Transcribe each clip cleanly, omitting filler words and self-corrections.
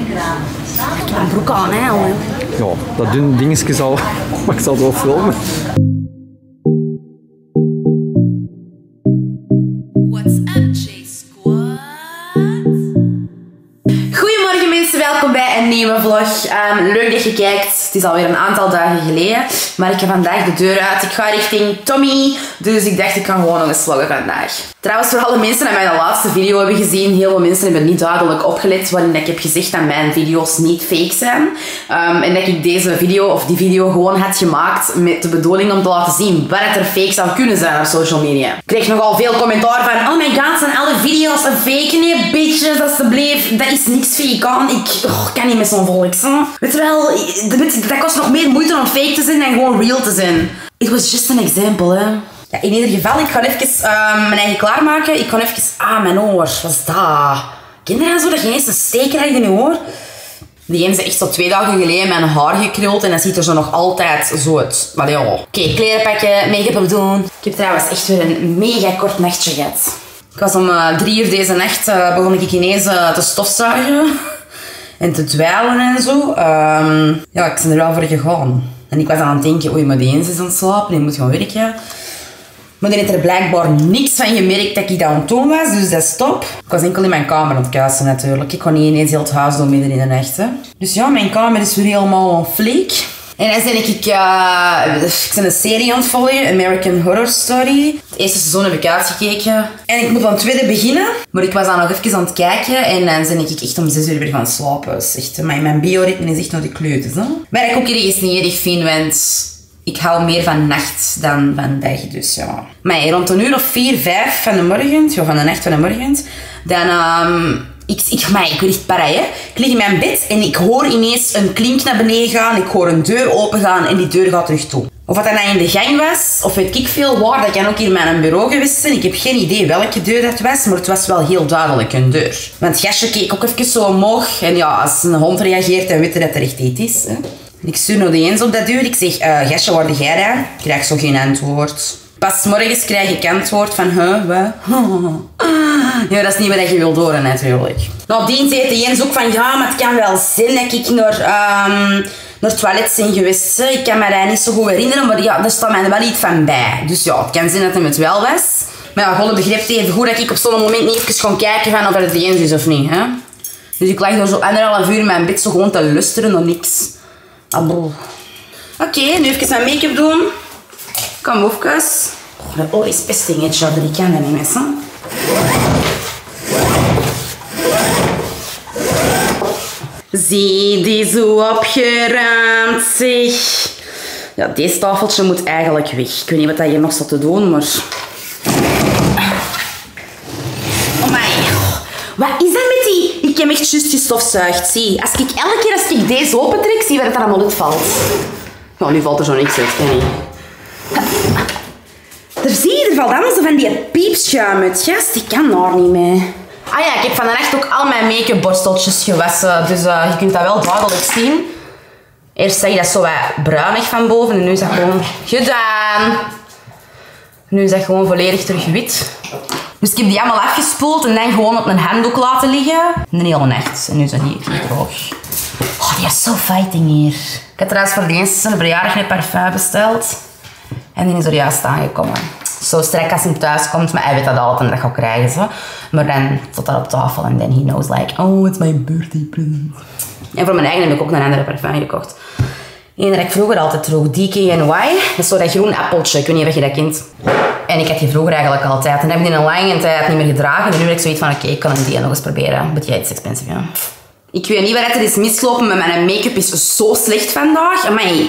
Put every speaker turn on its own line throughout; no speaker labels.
Ik heb een broek aan, hè, al.
Ja, dat dun dingetje zal... Maar ik zal het wel filmen.
What's up, J-Squad?
Goedemorgen mensen, welkom bij een nieuwe vlog. Leuk dat je kijkt. Het is alweer een aantal dagen geleden. Maar ik ga vandaag de deur uit. Ik ga richting Tommy. Dus ik dacht, ik kan gewoon nog eens vloggen vandaag. Trouwens, voor alle mensen die mijn laatste video hebben gezien, heel veel mensen hebben niet duidelijk opgelet waarin ik heb gezegd dat mijn video's niet fake zijn. En dat ik deze video, of die video, gewoon had gemaakt met de bedoeling om te laten zien wat er fake zou kunnen zijn op social media. Ik kreeg nogal veel commentaar van, oh my god, zijn alle video's een fake? Nee, bitches, alsjeblieft. Dat is niks fake aan. Ik kan niet met zo'n volk. Weet je wel, dat kost nog meer moeite om fake te zijn dan gewoon real te zijn. It was just an example, hè. Ja, in ieder geval, ik ga even mijn eigen klaarmaken. Ik ga even... Ah, mijn oor. Wat is dat? Ken je dat zo? Dat je ineens een steek krijgt in je oor? Die ene is echt zo 2 dagen geleden mijn haar gekruld. En dat ziet er zo nog altijd zo uit. Maar ja. Oké, kleren pakken, make-up opdoen. Ik heb trouwens echt weer een mega kort nachtje gehad. Ik was om 3 uur deze nacht begon ik ineens te stofzuigen. En te dweilen en zo. Ja, ik ben er wel voor gegaan. En ik was aan het denken, oei, maar die eens is aan het slapen. Die moet gaan werken. Maar die heeft er blijkbaar niks van gemerkt dat ik dat aan het doen was, dus dat is top. Ik was enkel in mijn kamer aan het kuisen natuurlijk. Ik kon niet ineens heel het huis doen midden in de nacht. Hè. Dus ja, mijn kamer is weer helemaal fleek. En dan ben ik ben een serie aan het volgen, American Horror Story. Het eerste seizoen heb ik uitgekeken. En ik moet aan het tweede beginnen. Maar ik was dan nog even aan het kijken en dan ben ik echt om 6 uur weer gaan slapen. Dus echt, mijn bioritme is echt naar de kleuters. Hè. Maar ik ook ergens niet erg vind, want... Ik hou meer van nacht dan van dag, dus ja. Maar rond een uur of 4, 5 van de morgen, ja, van de nacht van de morgen, dan, ik word echt parij, hè. Ik lig in mijn bed en ik hoor ineens een klink naar beneden gaan, ik hoor een deur open gaan en die deur gaat terug toe. Of wat dat nou in de gang was, of weet ik veel waar, dat kan ook hier mijn bureau geweest zijn. Ik heb geen idee welke deur dat was, maar het was wel heel duidelijk een deur. Want het gastje keek ook even zo omhoog en ja, als een hond reageert, dan weet je dat er echt iets is, hè. Ik stuur nog eens op dat deur. Ik zeg, gastje, waar jij daar? Ik krijg zo geen antwoord. Pas morgens krijg ik antwoord van, wat? Ja, dat is niet wat je wilt horen natuurlijk. Nadien zei de Jens ook van, ja, maar het kan wel zijn dat ik naar het toilet ben geweest. Ik kan me dat niet zo goed herinneren, maar ja, daar staat mij wel iets van bij. Dus ja, het kan zijn dat hij het wel was. Maar ja, God begreep even goed dat ik op zo'n moment niet even kon kijken van of het de Jens is of niet. Hè? Dus ik lag door zo 1,5 uur in mijn bed zo gewoon te lusteren of niks. Oké, nu even mijn make-up doen. Kom op, kus. Oh, dat oor is best dingetje, dat ik kan dat niet mis. Zie die zo opgeruimd, zeg. Ja, deze tafeltje moet eigenlijk weg. Ik weet niet wat dat hier nog staat te doen, maar... Oh my. Wat is dat met die... Ik heb echt juist gestofzuigd, zie. Elke keer als ik deze opentrek, zie je wat er allemaal uitvalt. Nou, nu valt er zo niks uit, ken je. Daar zie je, er valt allemaal zo van die piepschuim uit. Gast, ik kan daar niet mee. Ah ja, ik heb van de nacht ook al mijn make-up borsteltjes gewassen. Dus je kunt dat wel duidelijk zien. Eerst zag je dat zo wat bruinig van boven en nu is dat gewoon gedaan. Nu is dat gewoon volledig terug wit. Dus ik heb die allemaal afgespoeld en dan gewoon op een handdoek laten liggen. Een hele nacht. En nu is dat hier droog. Oh, die is zo fighting hier. Ik had trouwens voor de eerste een verjaardag een parfum besteld. En die is er juist aangekomen. Zo strak als hij thuis komt, maar hij weet dat altijd en dat ga ik krijgen. Zo. Maar dan tot dat op tafel en then he knows like, oh, it's my birthday present. En voor mijn eigen heb ik ook een andere parfum gekocht. Eén dat ik vroeger altijd droeg, DKNY. Dat is zo dat groen appeltje, ik weet niet of je dat kent. En ik had die vroeger eigenlijk altijd. En dan heb ik die een lange tijd niet meer gedragen. En nu heb ik zoiets van, oké, ik kan die nog eens proberen. But yeah, it's expensive, ja. Ik weet niet wat er is misgelopen, maar mijn make-up is zo slecht vandaag. Amai,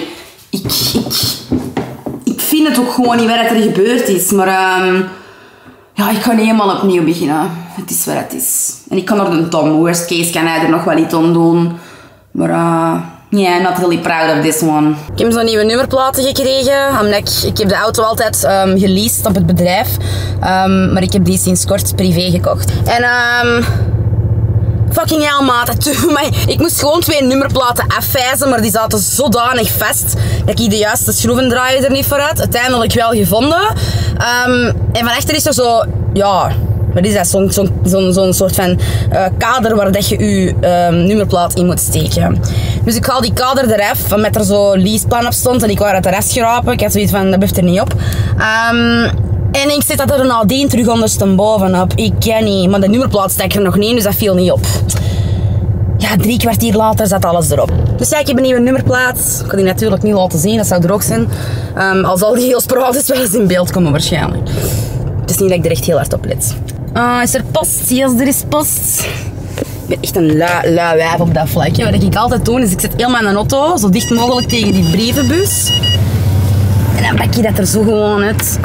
ik vind het ook gewoon niet wat er gebeurd is. Maar ja, ik ga niet helemaal opnieuw beginnen. Het is wat het is. En ik kan er een Tom. Worst case kan hij er nog wel iets aan doen. Maar yeah, not really proud of this one. Ik heb zo'n nieuwe nummerplaten gekregen. Omdat ik heb de auto altijd geleased op het bedrijf. Maar ik heb die sinds kort privé gekocht. En fucking hell, maat. Ik moest gewoon 2 nummerplaten afwijzen, maar die zaten zodanig vast dat ik de juiste schroevendraaier er niet voor had. Uiteindelijk wel gevonden. En van achter is er zo, ja, Wat is dat? Zo'n soort van kader waar dat je je nummerplaat in moet steken. Dus ik haal die kader eraf, van met er zo leaseplan op stond en ik wou dat eraf schrapen. Ik had zoiets van, dat blijft er niet op. En ik zet dat er nadien terug onderstebovenop. Ik ken niet, maar de nummerplaat stak er nog niet in, dus dat viel niet op. Ja, 3 kwartier later zat alles erop. Dus ja, ik heb een nieuwe nummerplaat. Ik kan die natuurlijk niet laten zien, dat zou er ook zijn. Al zal die heel sporadisch wel eens in beeld komen waarschijnlijk. Het is niet dat ik er echt heel hard op let. Is er post? Yes, er is post. Ik ben echt een lui wijf op dat vlakje. Wat ik altijd doe, is ik zet helemaal in een auto, zo dicht mogelijk tegen die brievenbus. En dan pak je dat er zo gewoon uit.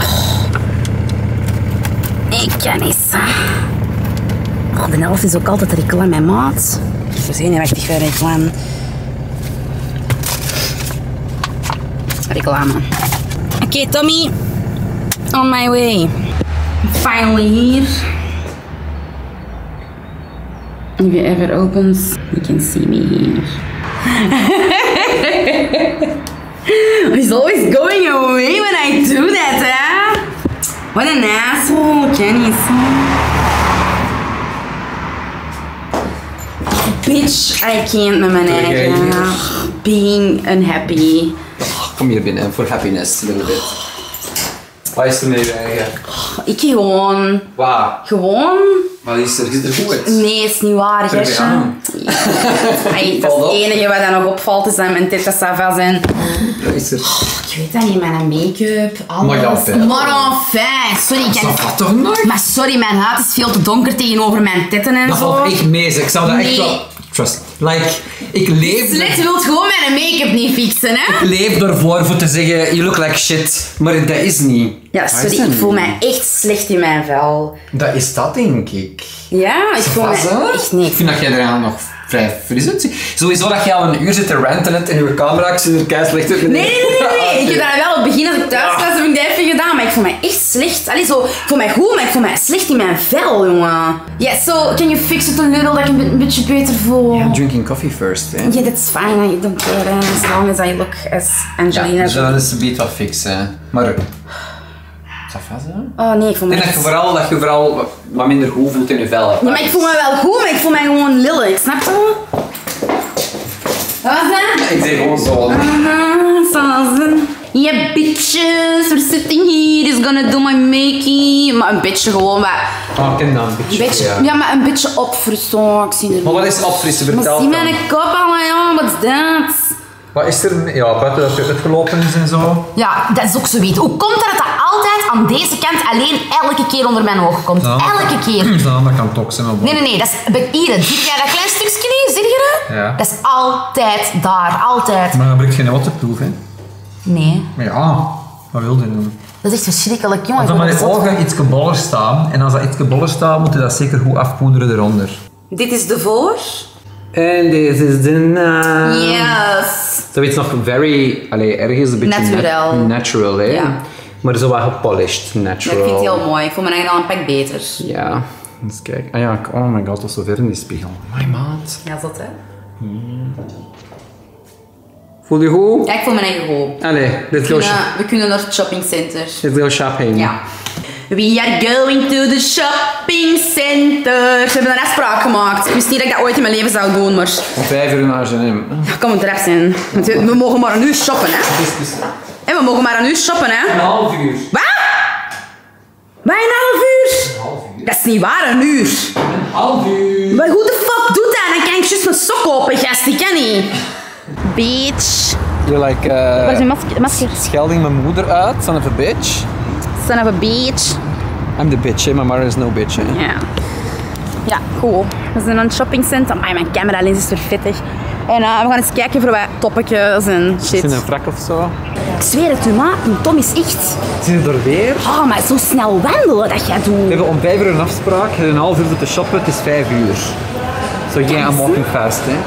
Ik kan eens. De helft is ook altijd reclame, maat. Ik ben zenuwachtig voor reclame. Reclame. Oké, Tommy. On my way. Finally here. If you ever opens, you can see me here. He's always going away when I do that, huh? What an asshole, Kenny. Bitch, I can't met mijn eigen. Being unhappy.
Kom hier binnen voor happiness, a little bit. Wat is er met je eigen?
Ik gewoon.
Wat?
Gewoon?
Wat is er? Is er goed?
Nee, is niet waar, Gersje. Dat is het enige wat er nog opvalt, is dat mijn tetas sava zijn.
Wat is er?
Ik weet dat niet, mijn make-up, alles.
Maar ja, fijn.
Maar enfin, sorry. Ik
Dat valt toch nooit?
Maar sorry, mijn huid is veel te donker tegenover mijn tetten en
Dat
zo.
valt echt mee, zeg. Ik zou dat echt wel... Trust. Like, ik leef...
Slet wilt gewoon mijn make-up niet fixen, hè?
Ik leef ervoor voor te zeggen, you look like shit. Maar dat is niet.
Ja, sorry, ik voel mij echt slecht in mijn vel.
Dat is dat, denk ik.
Ja, ik voel mij echt niet.
Ik vind dat jij er aan nog vrij fris uitziet. Sowieso dat je al een uur zit te ranten net in je camera. Ik zie er kei slecht uit.
Nee. Ik heb dat wel op het begin, als ik thuis was, heb ik dat even gedaan. Maar ik voel mij echt slecht. Allee, zo, ik voel mij goed, maar ik voel mij slecht in mijn vel, jongen. Yeah, so, can you fix it a little, dat ik een beetje beter voel?
Yeah, drinking coffee first, hè.
Yeah, that's fine. I don't care, as long as I look as Angelina.
Ja, dus dat is een beetje wat fixen. Maar... Ça va, hè?
Oh nee, ik voel me
Ik denk dat je vooral wat minder goed voelt in je vel.
Ja, maar ik voel me wel goed, maar ik voel me gewoon lelijk, snap je? Wat was dat?
Ik zeg gewoon zo.
Yeah, bitches, we're sitting here, is gonna do my makeup. Maar een beetje gewoon wat...
Oh, ik ken dat een beetje.
Ja, maar een beetje opfrissen. Ik zie er
Maar wat is opfrissen?
Maar
Vertel
zie
dan.
mijn kop al, ja, wat is dat?
Wat is er? Ja, buiten dat je uitgelopen is en zo.
Ja, dat is ook zoiets. Hoe komt het dat dat altijd aan deze kant alleen elke keer onder mijn oog komt? Elke keer.
Aan de andere kant ook zijn.
Nee, dat is bij iedereen. Zie jij dat klein stukje niet? Zie je dat?
Ja.
Dat is altijd daar, altijd.
Maar dan heb ik geen waterproof, hè.
Nee,
Maar ja, wat wil je doen?
dat is echt verschrikkelijk, jongen.
Als dan maar je ogen iets boller staan, en als dat iets boller staat, moet je dat zeker goed afpoederen eronder.
Dit is de voor.
En deze is de na.
Yes.
Zoiets nog very, ergens een beetje
Natural.
natural, hè?
Ja.
Maar zo wat gepolished,
Ja,
natural.
ik vind het heel mooi. Ik voel me eigenlijk al een pak beter.
Ja, eens kijken. Ah ja, oh my god, dat is zo ver in die spiegel. My maat.
Ja, zot hè?
Voel je goed?
Ja, ik voel me eigen goed.
Allee, let's go,
We kunnen naar het shoppingcenter.
let's go shopping.
Ja. We are going to the shopping center. Ze hebben een afspraak gemaakt. Ik wist niet dat ik dat ooit in mijn leven zou doen, maar...
Om 5 uur naar Genève.
Ja, kom het eraf zijn. Want we mogen maar een uur shoppen, hè. En we mogen maar een uur shoppen, hè.
Een half uur.
Wat? Wat, een half uur?
Een half uur.
Dat is niet waar, een uur.
Een half uur.
Maar hoe de fuck doet dat? Dan kan ik juist mijn sok open, gast. Ik kan niet. Bitch.
You're like,
Waar is mijn masker?
schelding mijn moeder uit, son of a bitch.
Son of a bitch.
I'm the bitch, hè. My mother is no bitch, hè.
Ja. Ja, goed. We zijn aan het shoppingcenter. Amai, mijn camera-lens is weer vettig. En we gaan eens kijken voor wat toppetjes en shit.
Is het een wrak of zo?
Ik zweer het u, ma. Tom is echt...
Zie je er weer?
Oh, maar zo snel wandelen dat jij
We
doet.
hebben om 5 uur een afspraak, een half uur te shoppen, het is 5 uur. So yeah, I'm walking fast, hè.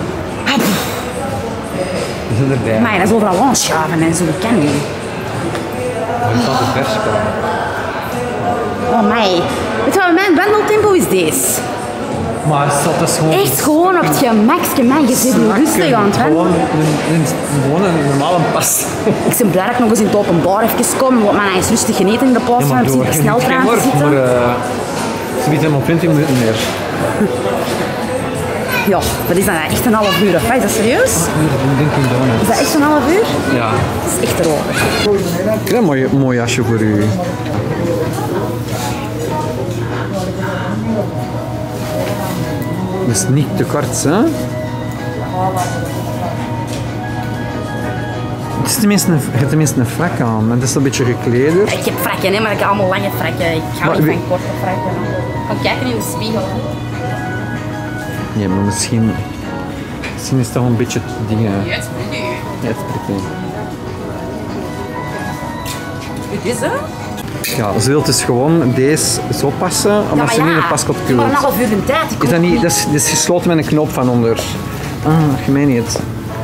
We zijn erbij.
Maar dat is overal aanschaven en zo. Dat kan niet.
We staan te vers komen.
Oh, mij. Weet je wat mijn wandeltempo is deze?
Maar dat is gewoon...
Echt gewoon op het gemakske, man. Je zit nu rustig aan het
Gewoon
wandelen.
gewoon een normale pas.
Ik ben blij dat ik nog eens in het openbaar even kom, want man, hij is rustig geneten in de plaats van op de sneltrein te zitten.
Ze biedt hem op 20 minuten meer.
Ja, wat is dat nou? Echt een half uur of wat? Is dat serieus?
Dunkin' Donuts.
Is dat echt een half uur?
Ja.
Dat is echt erover.
Ik heb een mooi jasje voor u. Dat is niet te kort, hè? Het is tenminste je hebt tenminste een frak aan. En dat is een beetje geklederd.
Ik heb frakken, hè, maar ik heb allemaal lange frakken. Ik hou
Maar
niet
wie-
van korte frakken. Kom kijken in de spiegel.
Ja, maar misschien is het toch een beetje dingen.
Ja, het is pretty.
Ja, het is pretty.
Dit is het?
Ja, ze wil dus gewoon deze zo passen, omdat ze niet een paskot
maar
kult.
een half uur de tijd. Ik
Is dat
kom
niet, dat is gesloten met een knop van onder. Ah, je meent niet.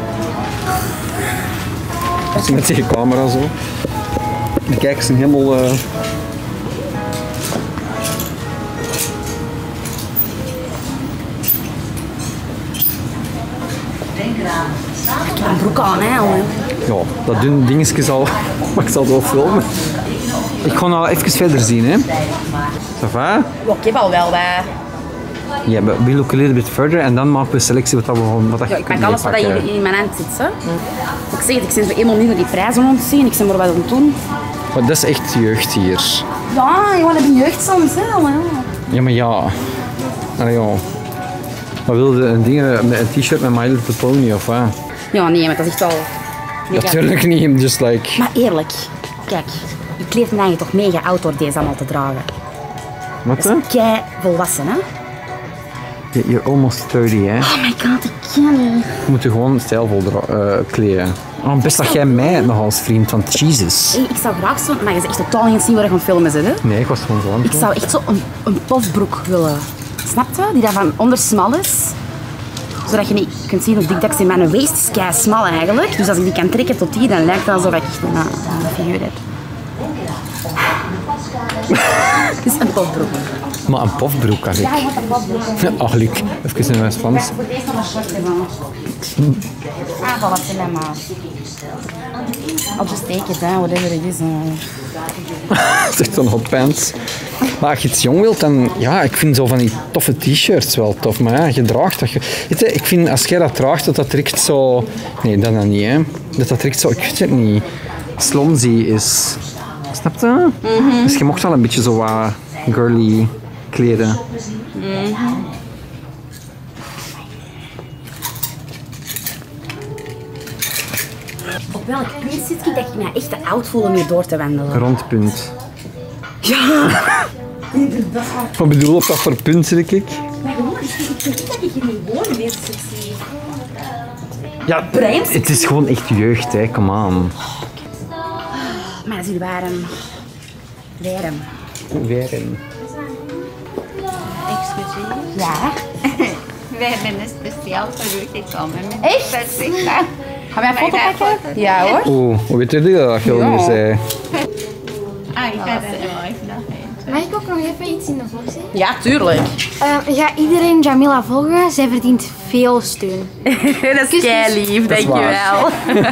Als je met die camera zo. De kijkers zijn helemaal...
Ik heb een broek aan, hè, jongen.
Ja, dat dunne dingetje zal... Maar ik zal het wel filmen. Ik ga nou even verder zien, hè. Ça va?
Ja, ik heb al wel bij.
Ja, but we look a little bit further en dan maken we selectie wat we gewoon... Wat
Ja, ik pak alles wat in mijn hand zit. Hè. Ik zeg het, ik ben zo eenmaal niet naar die prijzen om te zien. Ik ben maar wat aan het doen.
Maar dat is echt jeugd hier.
Ja, je wordt een jeugd soms, hè, jongen.
Ja, maar ja. Allee, ja. Wat wilde een ding met een t-shirt met My Little Pony of wat?
Ja, nee, maar dat is echt wel... mega-
Natuurlijk niet, I'm just like...
Maar eerlijk, kijk. Je kleedt me eigenlijk toch mega oud door deze allemaal te dragen.
Wat
Dat
hè?
is kei volwassen, hè.
You're almost 30, hè?
Oh my god, ik kan niet.
Je moet je gewoon stijlvol kleden. Oh, best dat jij mij nog als vriend van Jesus.
Hey, ik zou graag zo... Maar je is echt totaal niet zien waar je van filmen zit, hè.
Nee, ik was gewoon zo aan het
Ik zou echt zo een pofbroek willen. Snap je? Die daar van onder smal is. Zodat je niet kunt zien hoe dik dat ik in mijn waist is kei smal eigenlijk. Dus als ik die kan trekken tot hier, dan lijkt het alsof ik echt een figuur heb. Het is een pofbroek.
Maar een pofbroek, kan ik.
Ja, je moet een pofbroek.
Ach, Luc. Even in West-Vlaams.
Voor deze nog een short hebben. Ah, voilà, c'est la maat. I'll just take it, whatever it is.
Dat is echt een hotpants. Maar als je iets jong wilt, dan... Ja, ik vind zo van die toffe t-shirts wel tof. Maar ja, je draagt dat. Weet je, ik vind als jij dat draagt, dat direct zo... Nee, dat dan niet, hè. Dat direct zo... Ik weet het niet. Slomzy is. Snap je? Dus je mocht wel een beetje zo wat girly kleden.
Op welk punt zit ik dat ik me echt te oud voel om hier door te wandelen?
Rondpunt.
Ja!
Wat bedoel je op dat voor punt zit ik?
Maar gewoon, ik vind niet dat ik hier niet woon meer zie.
Ja,
Breins?
het is gewoon echt jeugd, hè. Come on.
Maar dat is hier warm. Warm.
Weer.
Excuseer.
Ja?
Wij hebben een speciaal voor u gekomen.
Echt? Gaan wij een foto pakken? Ja hoor.
Oeh, hoe weet je dat je al hier zei?
Ah, ik ga er wel even nog heen.
Mag ik ook nog even iets in de vlog zeggen?
Ja, tuurlijk.
Ga iedereen Jamila volgen? Zij verdient veel steun.
Dat is kei lief,
Dat is
dankjewel.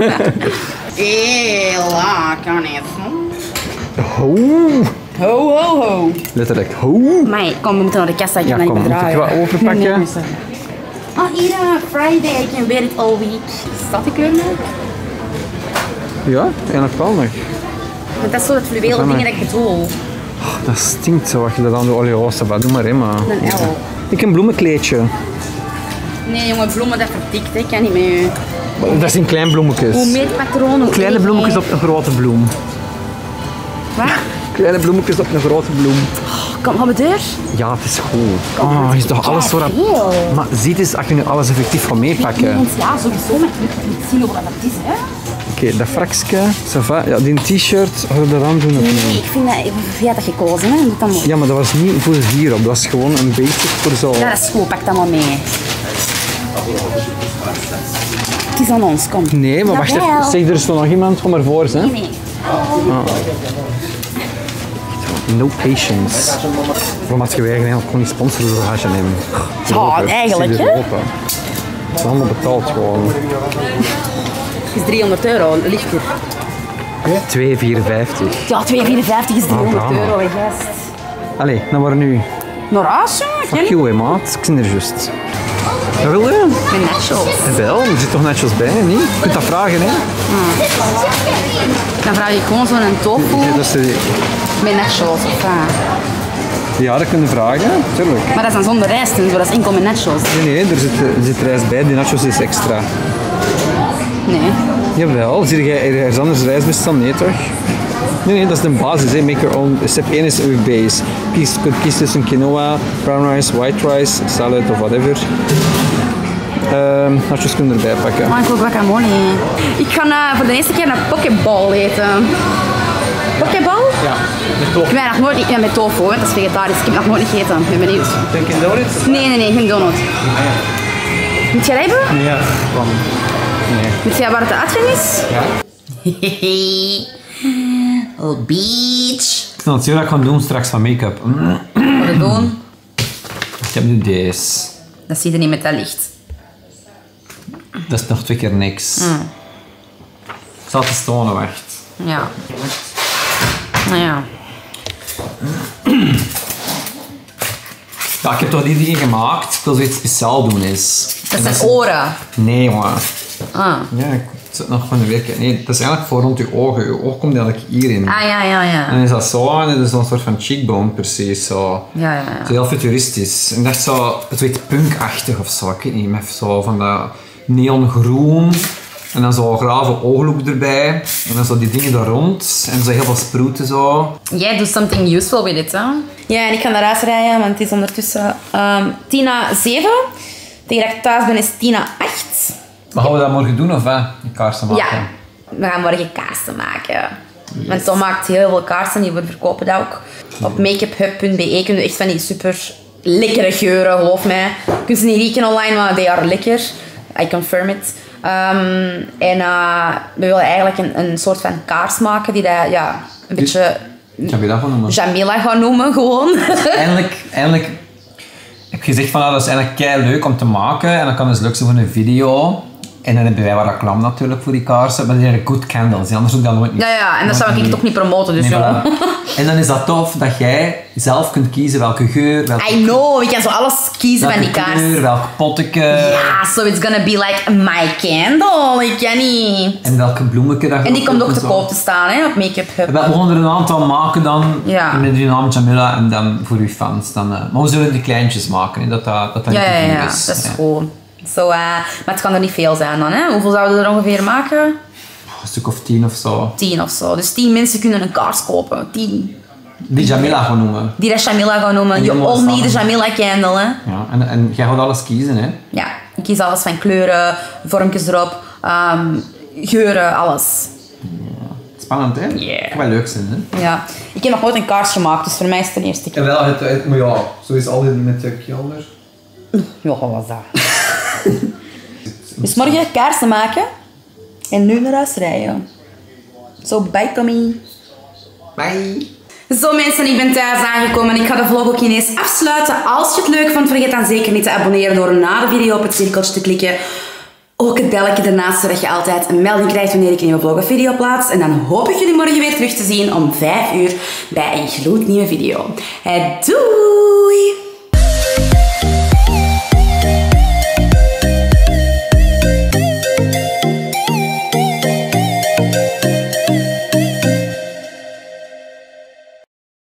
Hela, kan niet.
Ho.
Ho, ho, ho.
Letterlijk ho.
Maar kom, we moeten naar de kassa. Ik
Ja,
kan niet
kom, moet
bedragen.
ik wat overpakken?
Nee, sorry. Oh, hier, Friday. I can wear it all week. Is dat de kleur nou?
Ja, eigenlijk wel nog.
Want dat is zo het fluweel dingen dat ik bedoel.
Dat stinkt zo, als je dat aan doet. Allee, oh, doe maar, hè, maar.
Een L.
Ik heb een bloemenkleedje.
Nee, jongen, bloemen dat vertikt. Ik kan niet met u.
Dat zijn klein bloemetjes.
Hoe meer patroon, hoe
Kleine
meer-
bloemetjes op een grote bloem.
Wat?
Kleine bloemetjes op een grote bloem.
Kom, gaan we deur?
Ja, het is goed. Oh, is toch alles zo rap.
Veel.
Maar ziet eens, als je nu alles effectief gaat meepakken.
Mensen, ja, sowieso, maar ik wil niet zien hoe dat is, hè.
Oké, dat fraksje, ça va. Ja, die t-shirt, ga je dat aan doen of
Nee,
niet?
ik vind dat... Je had dat gekozen, hè. Doe dat maar.
Ja, maar dat was niet voor hierop. Dat was gewoon een basic voor zo.
Ja, dat is goed. Pak dat maar mee. Het is aan ons, kom.
Nee, maar wacht
Jawel.
even. Zeg, er is nog iemand, kom maar voor, hè.
Nee, nee.
No patience. Waarom had je eigenlijk gewoon die sponsoren door H&M?
Ja, eigenlijk, hè.
Het is allemaal betaald gewoon.
Het is 300 euro, lichter.
2,54.
Ja, 2,54 is 300
Ah,
euro, hè, gast.
Allee, dan waar nu?
Naar huis, jongen?
Fuck you, hè, maat. Ik zie er juist. Wat wil je?
Met nachos.
Wel, er zit toch netjes bij, niet? Je kunt dat vragen, hè?
Dan vraag ik gewoon zo'n tofu
Ja, dat is
met nachos. Of,
ja, dat kun je vragen, tuurlijk.
maar dat is dan zonder rijst en zo, dat is enkel met nachos.
Nee, er zit rijst bij. Die nachos is extra.
Nee.
Jawel, zie jij ergens anders rijst bestellen? Nee, toch? Nee, dat is de basis. Hè. Make your own. Step 1 is uw base. Kies tussen quinoa, brown rice, white rice, salad of whatever. Nachos kunnen erbij pakken.
Maar ik wil guacamole. Ik ga voor de eerste keer een pokeball eten. Pokeball?
Ja, met
Ik
tofu.
ben nog nooit... Ja, met tofu, hè. Dat is vegetarisch. Ik heb nog nooit niet gegeten. Ik ben benieuwd.
Denk je donuts?
Nee, geen donut. Moet jij hebben?
Ja, van. Nee.
Weet jij waar het uitgang is?
Ja.
Oh, beach.
Ik snap het, dat ik ga doen straks van make-up.
Wat te doen?
Ik heb nu deze.
Dat zie je niet met dat licht.
Dat is nog 2 keer niks. Ik zal het eens tonen, wacht.
Ja. Nou ja.
Ja, ik heb toch die dingen gemaakt. Ik wil zoiets speciaal doen is.
Dat zijn oren.
Nee, maar.
Ah.
Ja, ik zit nog van de werken. Nee, dat is eigenlijk voor rond je ogen. Je oog komt eigenlijk hierin.
Ah, ja.
En dan is dat zo en dat is dan een soort van cheekbone precies. Zo.
Ja.
Zo heel futuristisch. En dat is zo, zoiets punkachtig of zo. Ik weet niet, met zo van dat neongroen. En dan zo grave ooglook erbij. En dan zo die dingen daar rond. En zo heel veel sproeten zo.
Jij doet something useful with it, hè? Ja, en ik ga naar huis rijden, want het is ondertussen 7. Tegen dat ik thuis ben is 8.
Maar gaan we dat morgen doen of wat? Die kaarsen maken?
Ja, we gaan morgen kaarsen maken. Want Tom maakt heel veel kaarsen, die we verkopen dat ook. Op makeuphub.be kun je echt van die super lekkere geuren, geloof mij. Je kunt ze niet rieken online, maar they are lekker. I confirm it. We willen eigenlijk een soort van kaars maken die dat, ja, een beetje
Kan je dat gewoon noemen?
Jamila gaan noemen, gewoon.
Eindelijk heb je gezegd van dat is eigenlijk kei leuk om te maken en dan kan het leuk zijn voor een video. En dan hebben wij wat reclame natuurlijk voor die kaarsen, maar die zijn good candles, anders doe ik dat nooit niet.
Ja, en dat zou ik toch niet promoten, dus
Nee,
jongen.
voilà. En dan is dat tof dat jij zelf kunt kiezen welke geur, welke
I know, we kan zo alles kiezen van die kaars.
kleur, welk potteke
Ja, so it's gonna be like my candle. Ik kan niet.
en welke bloemetje dat je
En die komt ook te
zo.
koop te staan, hè, op Make Up Hub.
We gaan er een aantal maken dan,
Ja.
met die naam Jamila en dan voor uw fans. Dan, maar we zullen die kleintjes maken, hè, dat niet te duur
Ja,
is.
dat is
Ja.
goed. Maar het kan er niet veel zijn dan, hè. Hoeveel zouden we er ongeveer maken?
Een stuk of 10 of zo.
10 of zo. Dus 10 mensen kunnen een kaars kopen. 10.
Die Jamila gaan noemen.
Die dat Jamila gaan noemen.
En
Je
die allemaal
all need a
samen.
Jamila candle, hè.
Ja, en jij gaat alles kiezen, hè?
Ja, ik kies alles van kleuren, vormpjes erop, geuren, alles.
Spannend, hè?
Yeah.
Dat kan wel leuk zijn, hè?
Ja. Ik heb nog nooit een kaars gemaakt, dus voor mij is het de eerste keer.
Jawel, maar ja, zo is altijd met de kelder.
Ja, wat was dat? Dus morgen kaarsen maken en nu naar huis rijden. Zo, bye Tommy.
Bye!
Zo mensen, ik ben thuis aangekomen en ik ga de vlog ook ineens afsluiten. Als je het leuk vond, vergeet dan zeker niet te abonneren door na de video op het cirkeltje te klikken. Ook het belletje ernaast, zodat je altijd een melding krijgt wanneer ik een nieuwe vlog of video plaats. En dan hoop ik jullie morgen weer terug te zien om 5 uur bij een gloednieuwe video. Doei!